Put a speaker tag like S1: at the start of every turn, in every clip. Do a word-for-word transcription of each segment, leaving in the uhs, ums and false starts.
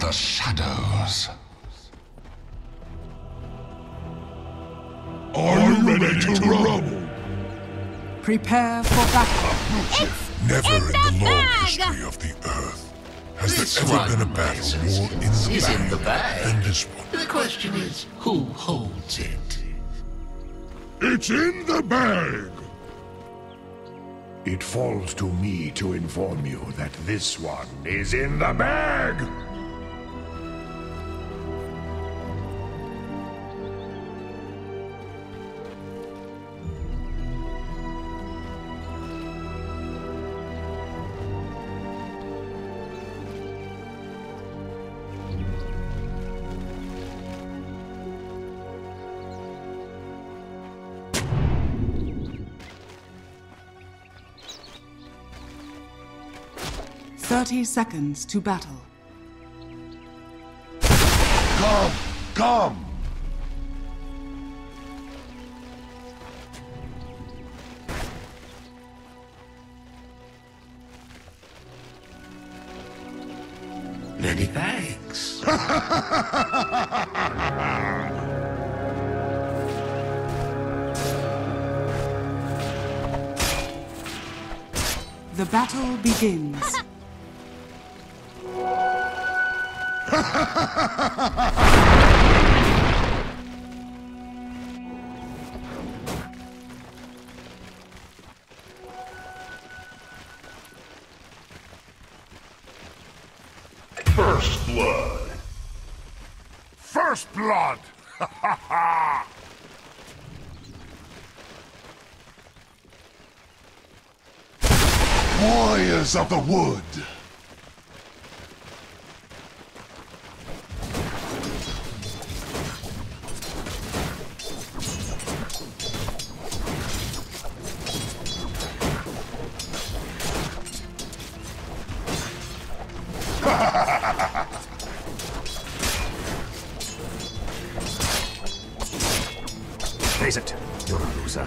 S1: the shadows.
S2: Are you ready to rumble?
S3: Prepare for battle.
S4: It's
S2: Never in
S4: in
S2: the
S4: the
S2: long
S4: bag!
S2: history of the Earth has
S5: This
S2: there ever
S5: one,
S2: been a battle more in the
S5: is
S2: bag
S5: in the bag.
S2: than this one.
S5: The question is, who holds it?
S2: It's in the bag!
S6: It falls to me to inform you that this one is in the bag!
S3: Thirty seconds to battle.
S6: Come! Come!
S5: Many thanks.
S3: The battle begins.
S6: First blood! First blood! Warriors of the Wood! Face it, you're a loser.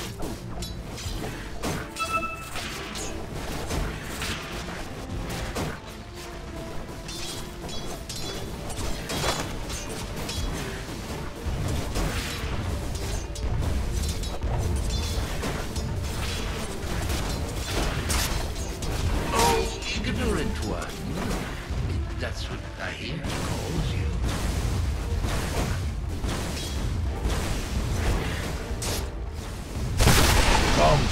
S5: Oh, ignorant one. That's what I hear calls you.
S6: Come.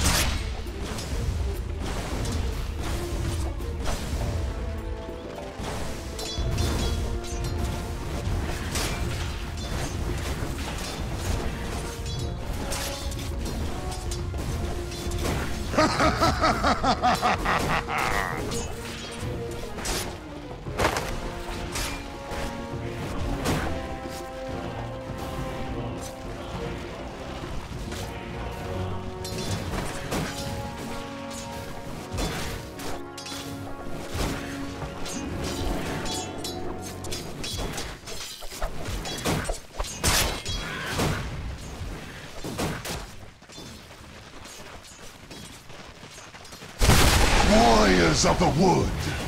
S6: Warriors of the Wood!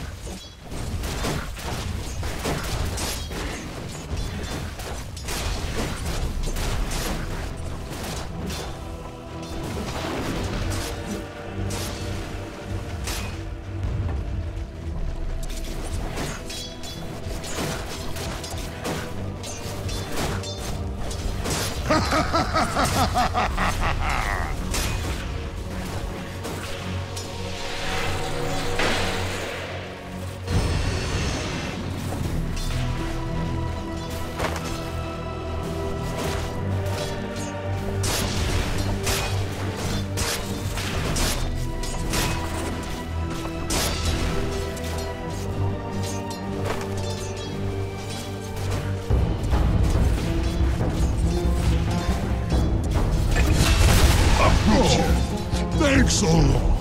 S6: Thanks so long.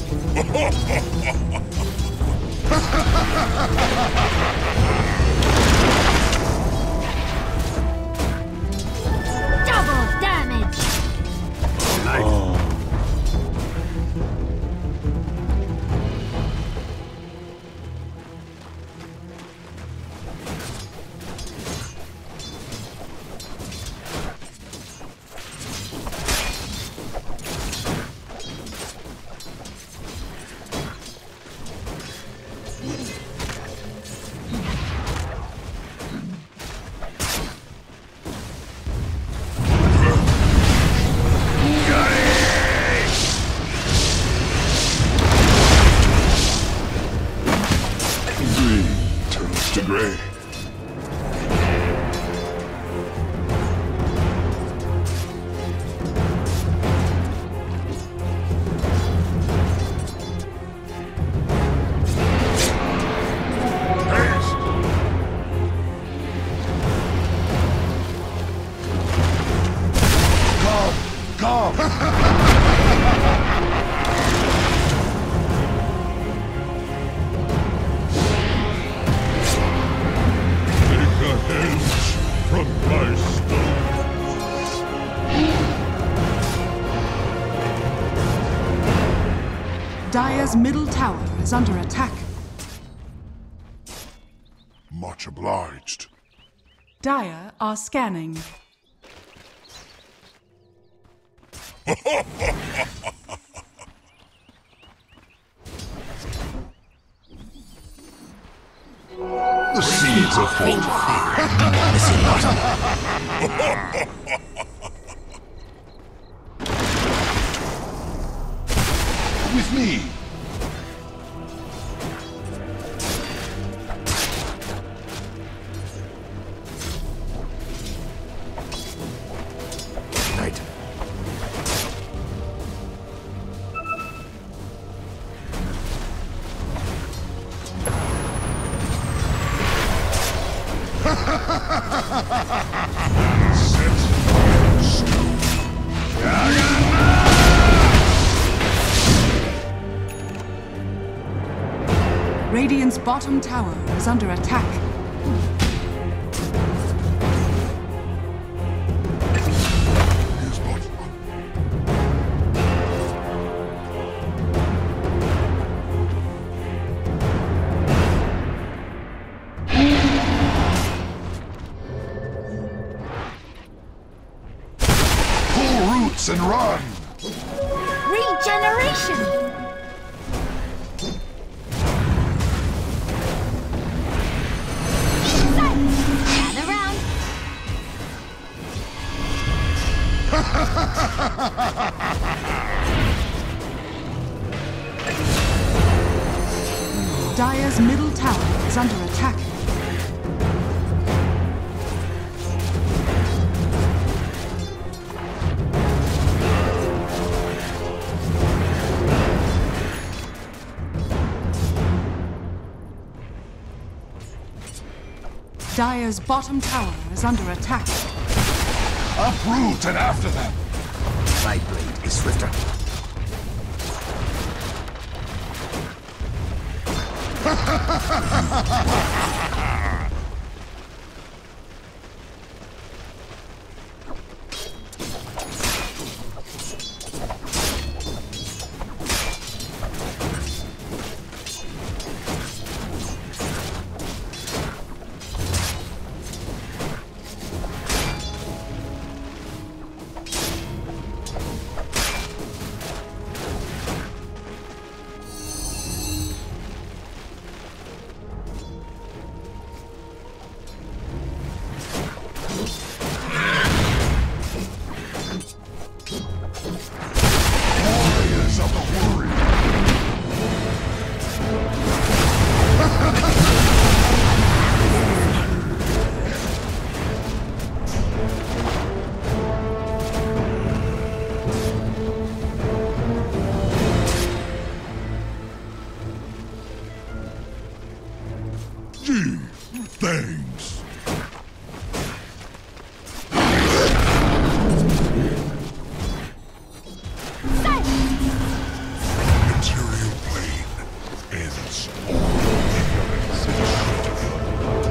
S4: Double damage!
S6: Oh.
S3: Dire's middle tower is under attack.
S2: Much obliged.
S3: Dire are scanning.
S2: The seeds of faith. With me.
S6: Knight.
S3: Radiant's bottom tower is under attack.
S2: Here's what. Pull roots and run.
S1: Regeneration! Gather round.
S3: Dire's middle tower is under attack. Dire's bottom tower is under attack.
S2: Uproot and after them.
S6: My blade is swifter.
S2: Warriors of the world. Gee, thanks. Material plane ends all ignorance.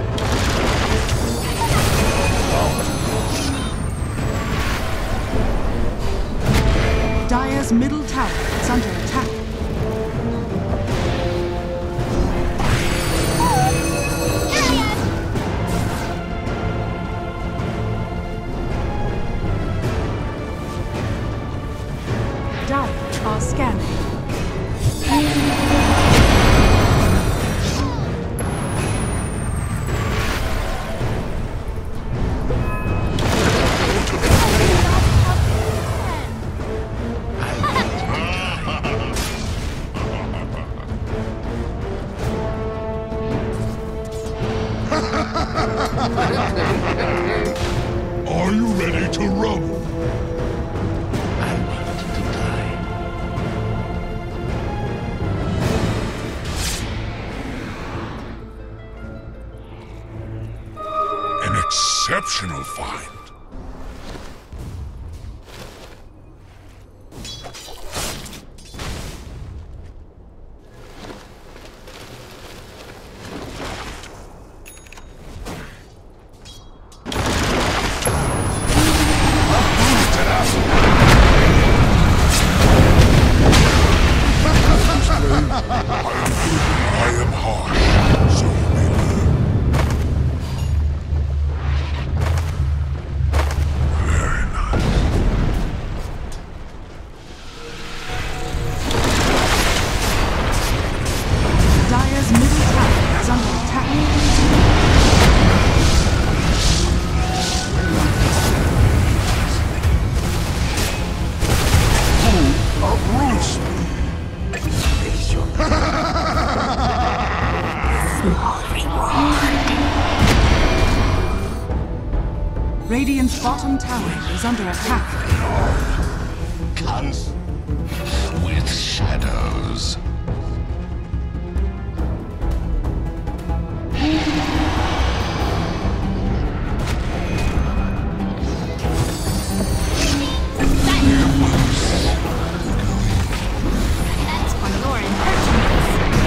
S3: Dire's middle tower is under attack. Dire are scanning.
S2: Are you ready to rumble?
S5: I want to die.
S2: An exceptional find.
S3: Radiant's bottom tower is under attack.
S6: Cons with shadows.
S1: That's for your impertinence.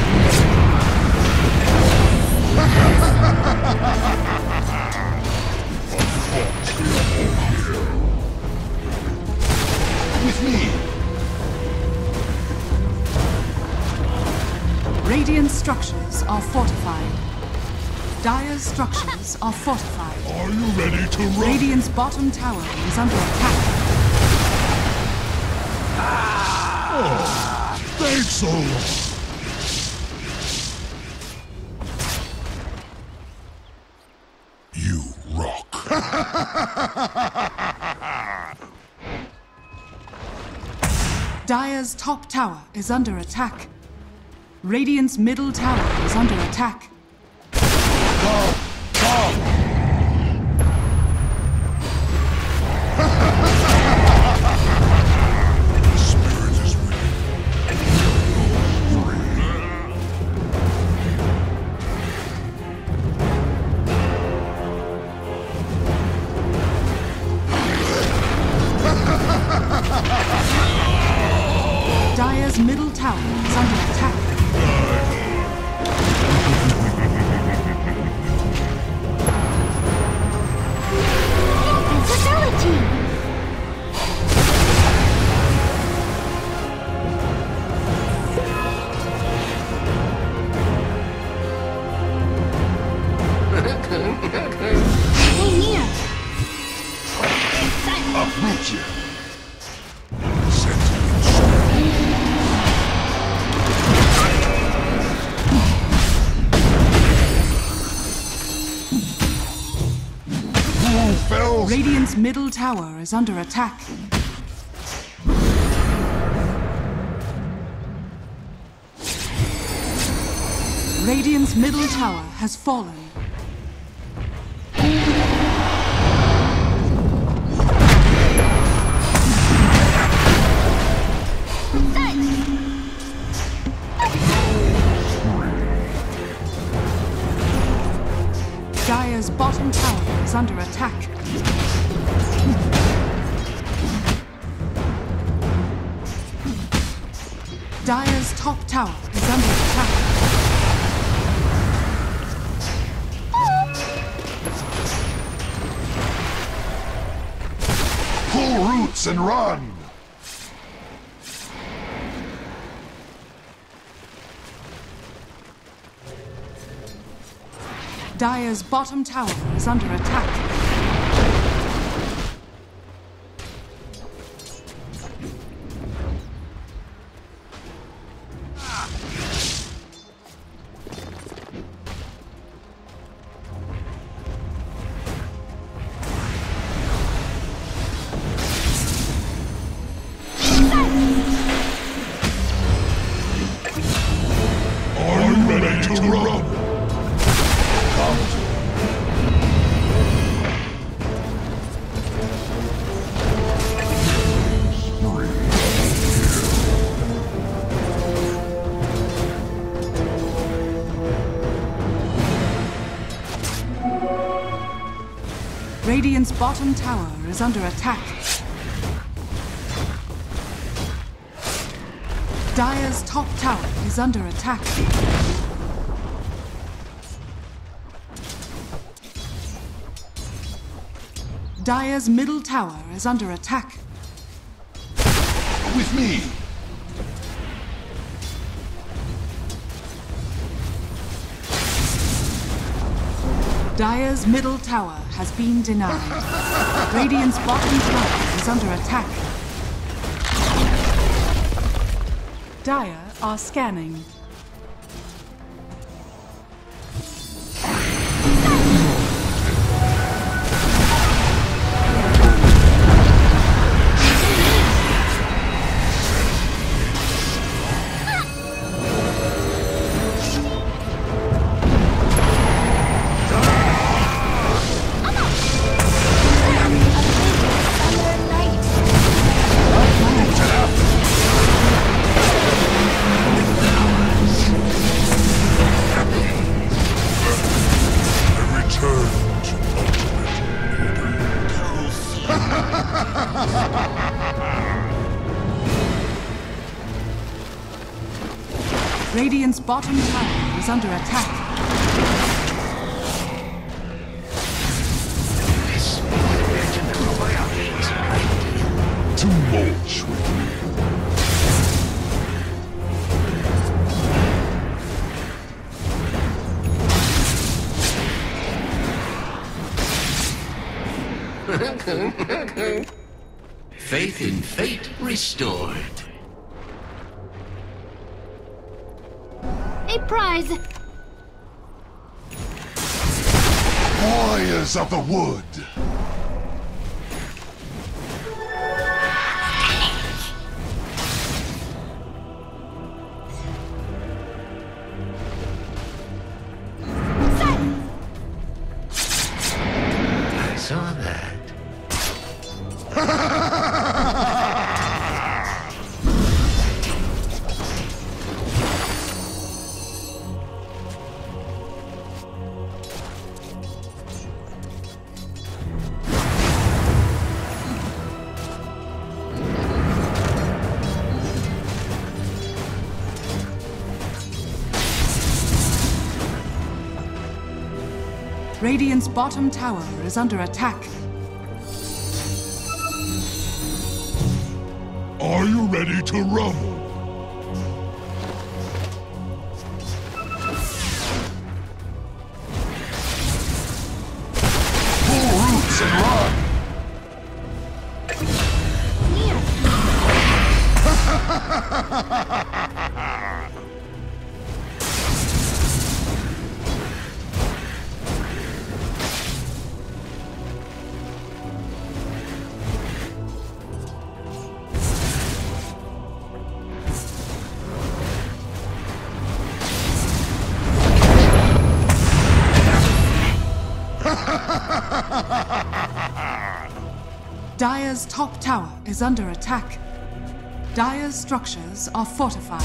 S6: With me.
S3: Radiant structures are fortified. Dire's structures are fortified.
S2: Are you ready to run?
S3: Radiant's bottom tower is under attack.
S2: Thanks so long. You rock.
S3: Dire's top tower is under attack. Radiant's middle tower is under attack.
S2: The spirit is
S3: Dire's middle tower is under attack.
S1: Invincibility! Stay near!
S6: Uproot you.
S2: Who fells?
S3: Radiant's middle tower is under attack. Radiant's middle tower has fallen. Dire's bottom tower is under attack. Dire's top tower is under attack.
S6: Pull roots and run.
S3: Dire's bottom tower is under attack.
S2: Are you ready to run?
S3: Radiant's bottom tower is under attack. Dire's top tower is under attack. Dire's middle tower is under attack.
S6: With me.
S3: Dire's middle tower has been denied. Radiant's bottom tower is under attack. Dire are scanning. Radiant's bottom tower is under attack.
S5: This legend probiotics great.
S2: To mulch with me.
S5: Faith in fate restored.
S1: A prize.
S2: Warriors of the wood.
S5: I saw that.
S3: Radiant's bottom tower is under attack.
S2: Are you ready to rumble? Pull roots and run!
S3: Dire's top tower is under attack. Dire's structures are fortified.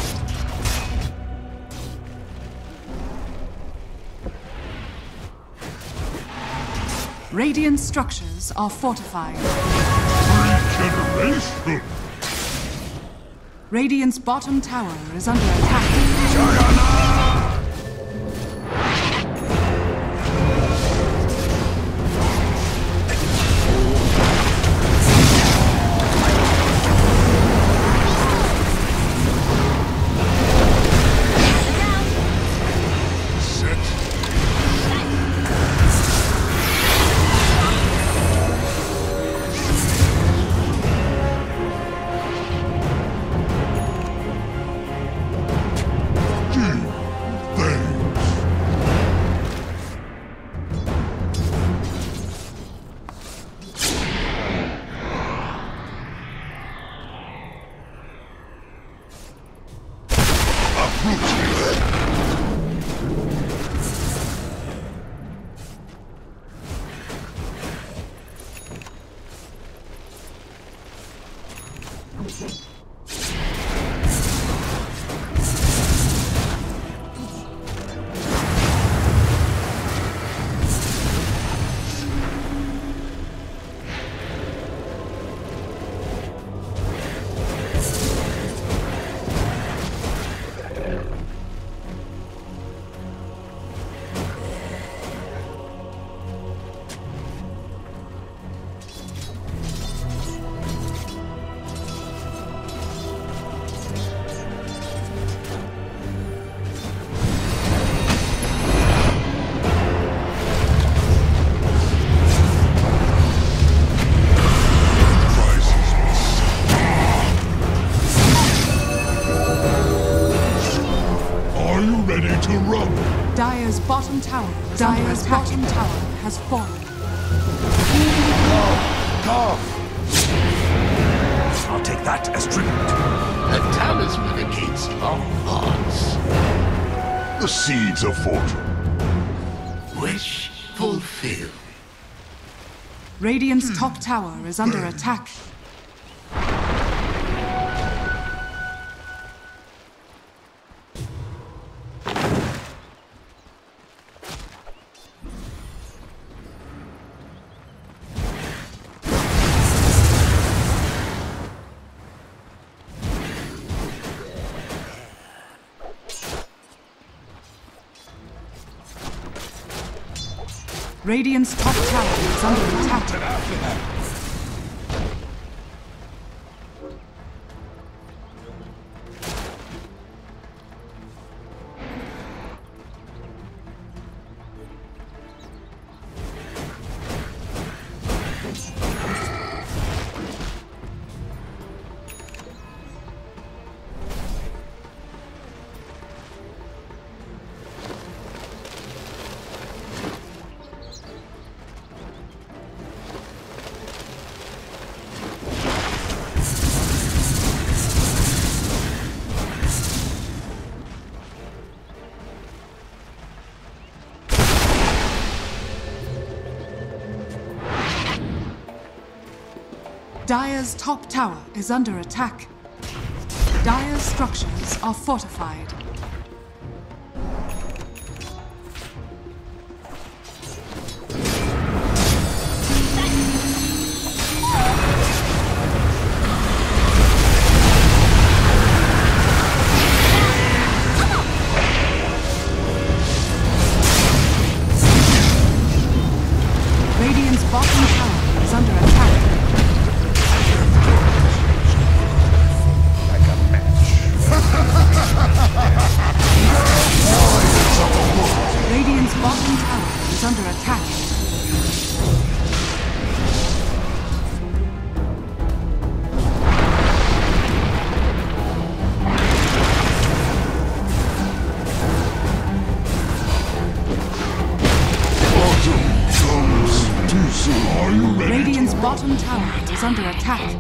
S3: Radiant structures are fortified.
S2: Regeneration!
S3: Radiant's bottom tower is under attack. Dire's bottom tower, Dire's bottom tower has fallen.
S2: Come!
S6: I'll take that as tribute.
S5: A talisman against long odds.
S2: The seeds of fortune.
S5: Wish fulfilled.
S3: Radiant's top tower is under attack. Radiant's top tower is under attack.
S2: After that.
S3: Dire's top tower is under attack. Dire's structures are fortified. Radiant's bottom tower is under attack. Radiant's bottom tower is under attack.
S2: Are you ready?
S3: Radiant's bottom tower is under attack.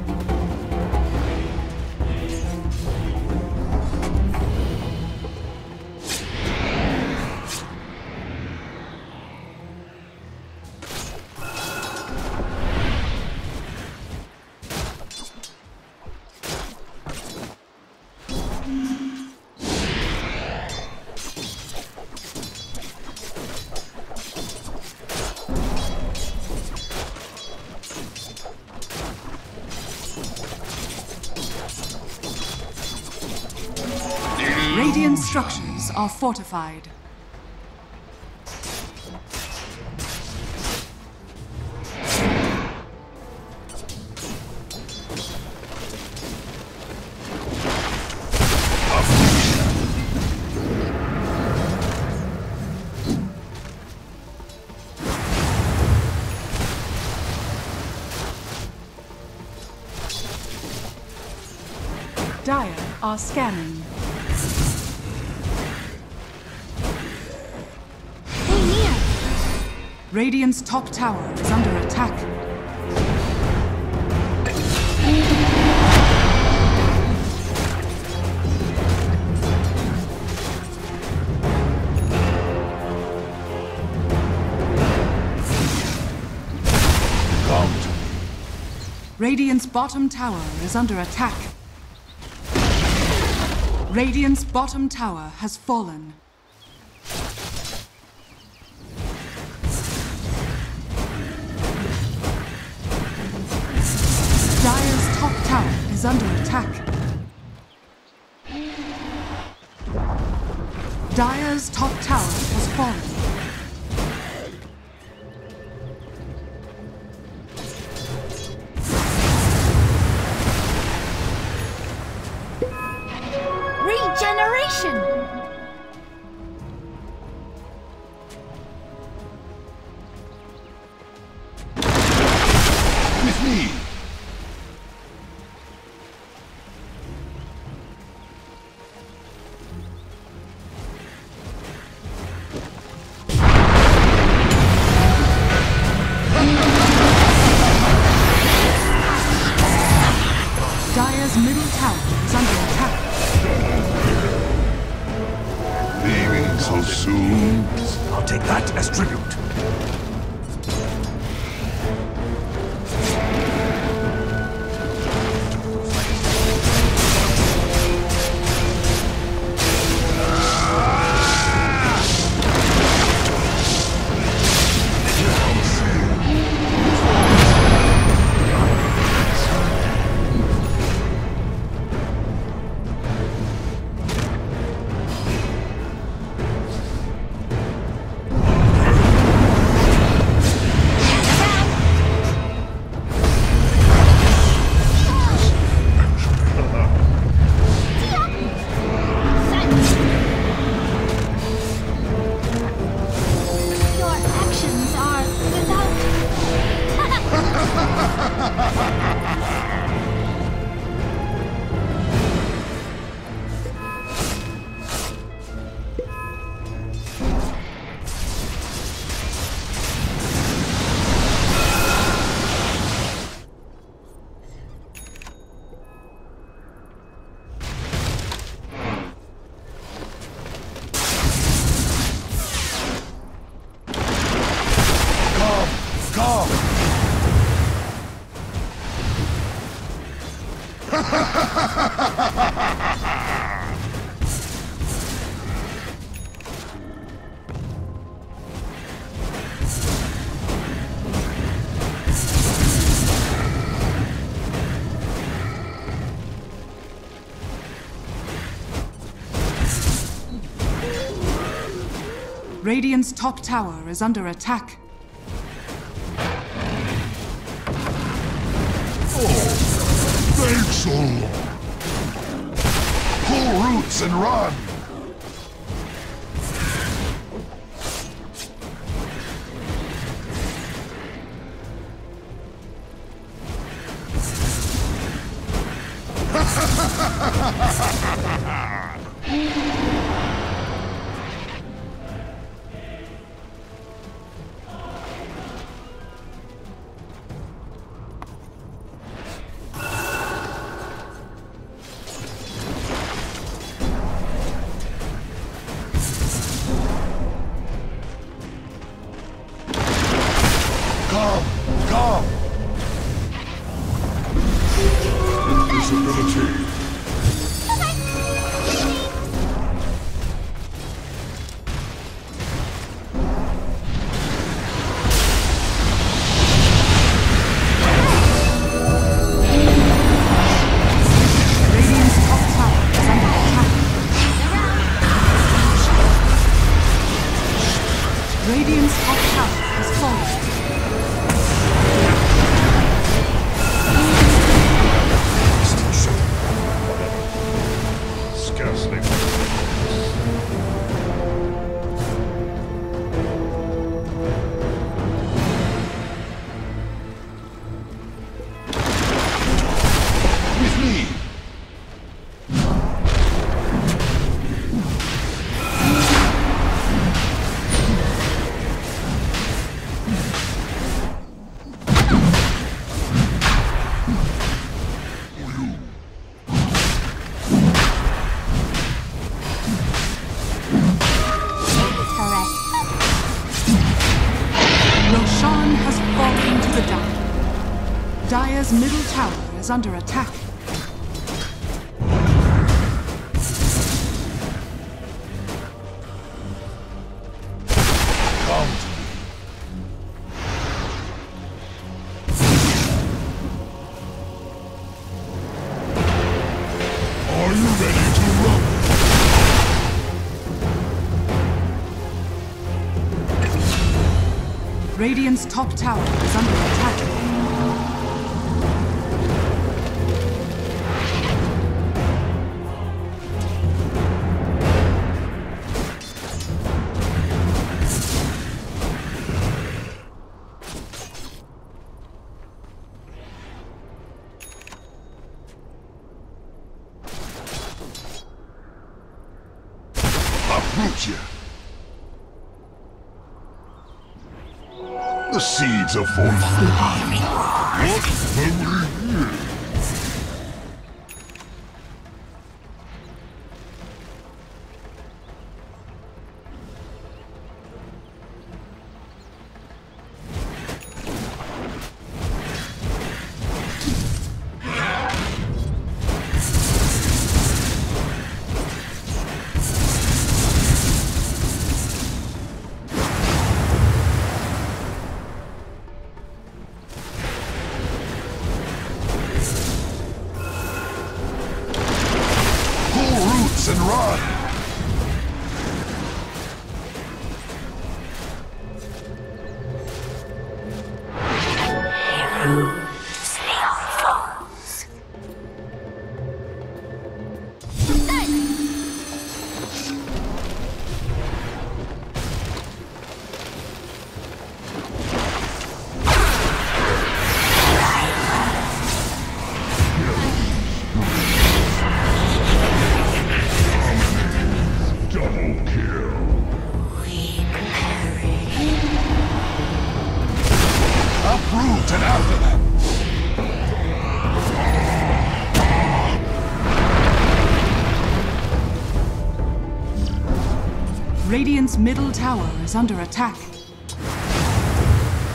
S3: Radiant structures are fortified. Dire are scanning.
S1: Stay near.
S3: Radiant's top tower is under attack. Radiant's bottom tower is under attack. Radiant's bottom tower has fallen. Dire's top tower is under attack. Dire's top tower has fallen.
S1: Regeneration!
S2: With me.
S3: Dire's middle tower is under attack.
S2: Leaving so soon?
S6: I'll take that as tribute.
S3: Radiant's top tower is under attack.
S2: Thanks so long. Pull roots and run. Come, come. Invisibility.
S3: Radiant's top tower is under attack. Radiant's top tower has fallen.
S6: Scarcely.
S2: With me.
S3: Roshan has fallen to the Dire. Dire's middle tower is under attack.
S2: Come to me. Are you ready to run?
S3: Radiant's top tower is under attack.
S2: Uproot you. The seeds of fortitude. What will we hear? And run! Uproot and after them!
S3: Radiant's middle tower is under attack.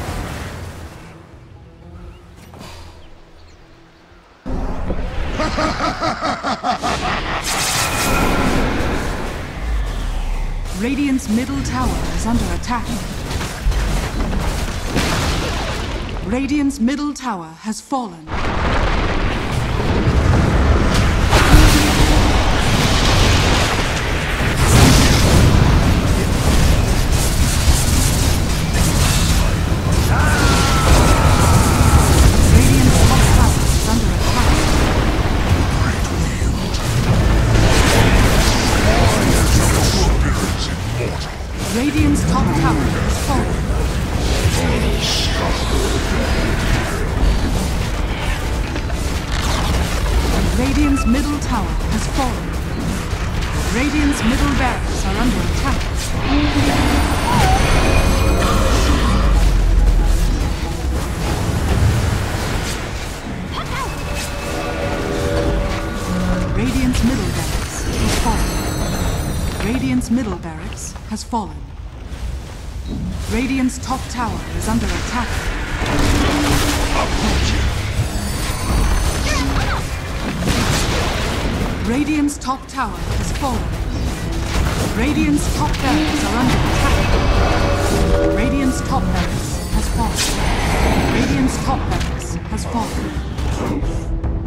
S2: Ha ha!
S3: middle tower is under attack. Radiant's middle tower has fallen.
S1: Radiant's top tower has fallen. Radiant's middle tower has fallen. Radiant's middle barracks are under attack. Radiant's middle barracks has fallen. Radiant's middle barracks has fallen. Radiant's top tower is under attack. Radiant's top tower has fallen. Radiant's top barracks are under attack. Radiant's top barracks has fallen. Radiant's top barracks has fallen.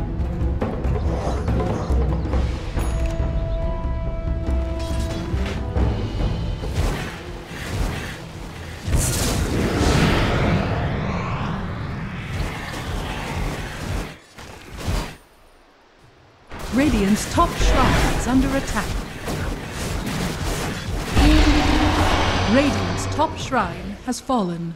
S1: Radiant's top shrine is under attack. Radiant's top shrine has fallen.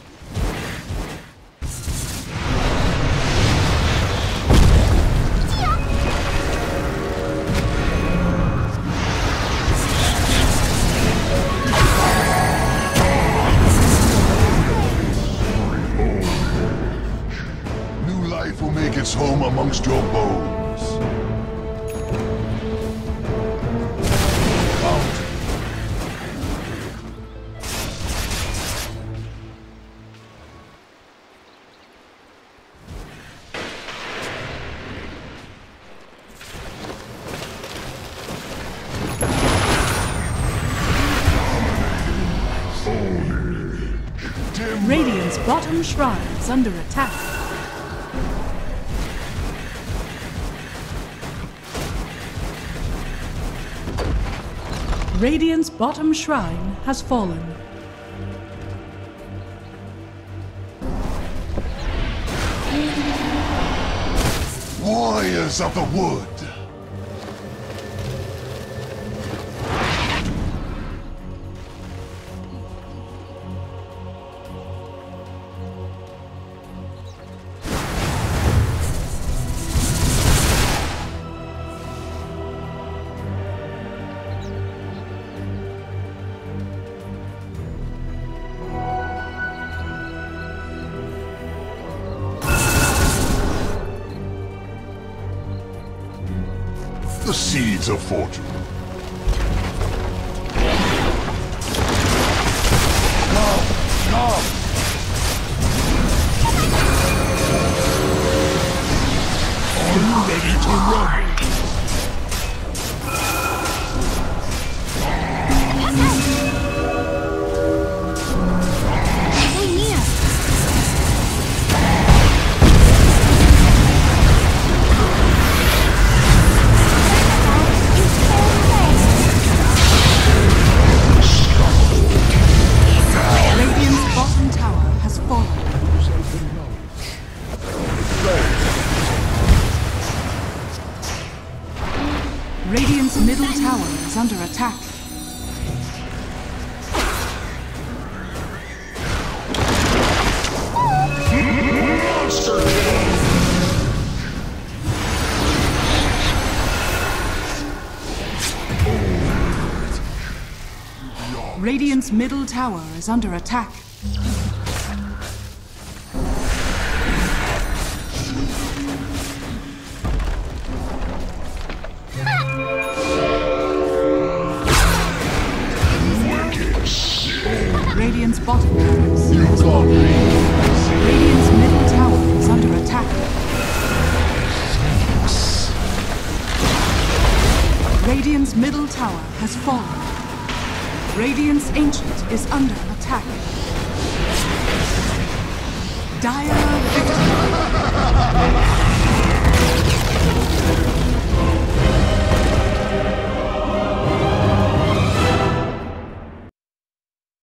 S6: New life will make its home amongst your bones.
S3: Radiant's bottom shrine is under attack. Radiant's bottom shrine has fallen.
S6: Warriors of the Wood! The seeds of fortune. Come, come! Are you ready to run?
S1: Stay near.
S3: Radiant's bottom tower has fallen. Radiant's middle tower is under attack. Radiant's middle tower is under attack. Radiant's bottom barracks is fallen. Radiant's middle tower is under attack. Radiant's middle tower has fallen. Radiant's Ancient is under attack. Dire victory.